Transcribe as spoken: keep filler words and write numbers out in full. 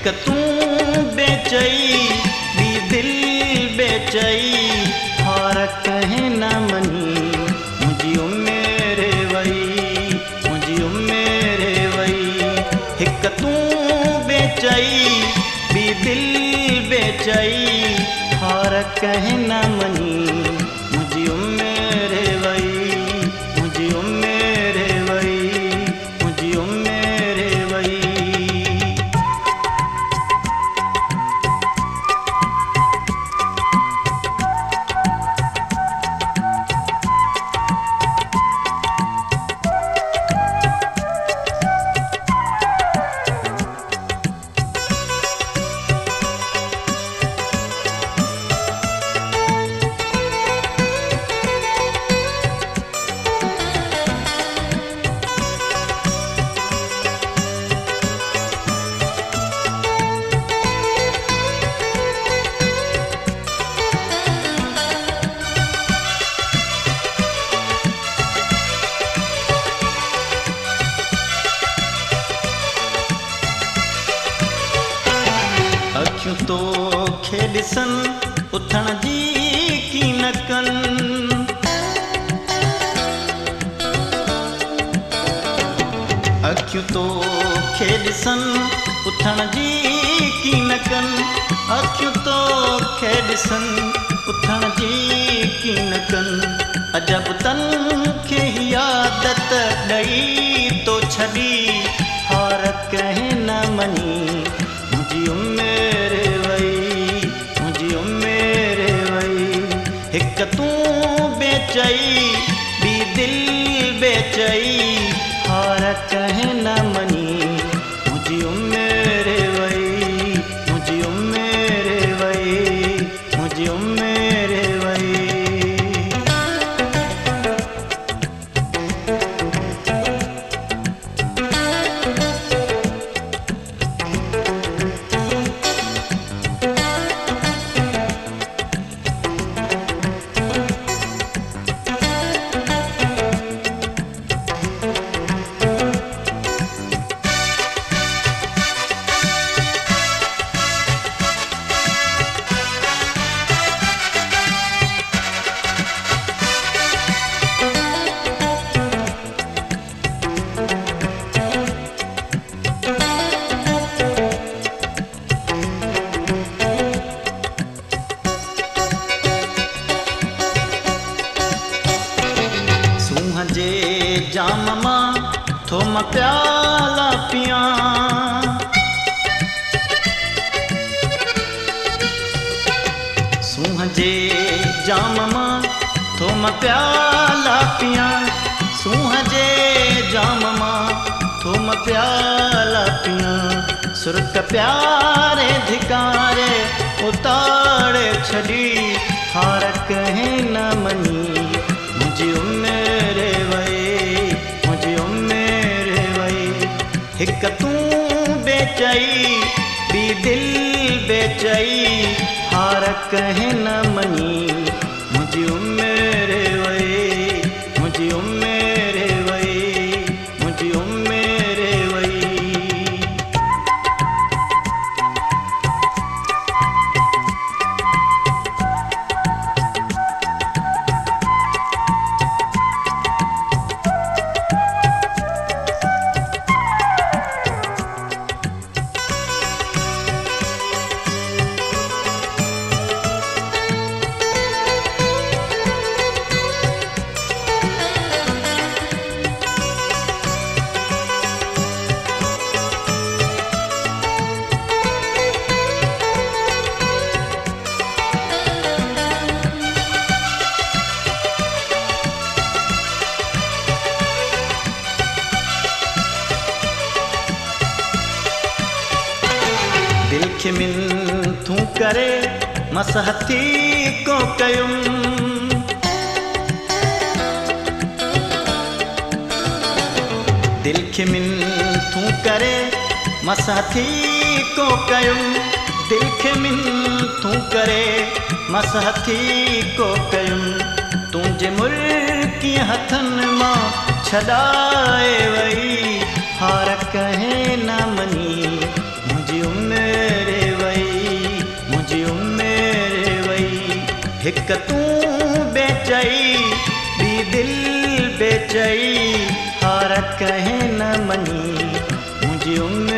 हिक तूं बेचई ॿी दिल बेचई हार कहीं न मनी मुझी उमेर वई मुझी उमेर वई हिक तूं बेचई ॿी दिल बेचई हार कहीं न मनी मुझी उमेर वई मुझी उमेर वई मुझी उमेर वई। अखियूं तो खे ॾिसन उथण जी की न कनि अखियूं तो खे ॾिसन उथण जी की न कनि अखियूं तो खे ॾिसन उथण जी की न कनि अजब तन खे आदत ॾेई तो छॾी हार कंहिं न मनी मुझी उमेर वई मुझी उमेर वई हिक तूं बेचई ॿी दिल बेचई हार कहीं न मनी मुझी उमेर वई मुझी उमेर वई मुझी उमेर वई। जे जाम मां थोम प्याला पियां सूंह जे जाम मां थोम प्याला पियां सूंह जे जाम मां थोम प्याला पियां सुर्ख प्यारे धिकारे उतारे छॾी हार कहीं न मनी मुझी उमेर वई मुझी उमेर वई हिक तूं बेचई ॿी दिल बेचई हार कहीं न मनी मुझी उमेर वई मुझी उमेर वई मुझी उमेर वई। दिल खे मिन तूं करे मसहती को कयुम दिल खे मिन तूं करे मसहती को कयुम दिल खे मिन तूं करे मसहती को कयुम तुंहिंजे मुल्की हथनि मां छॾाए वई हार कहीं न मनी मुझी उमेर हिक तूं बेचई ॿी दिल बेचई हार कहे न मनी मुंहिंजी उम्मीद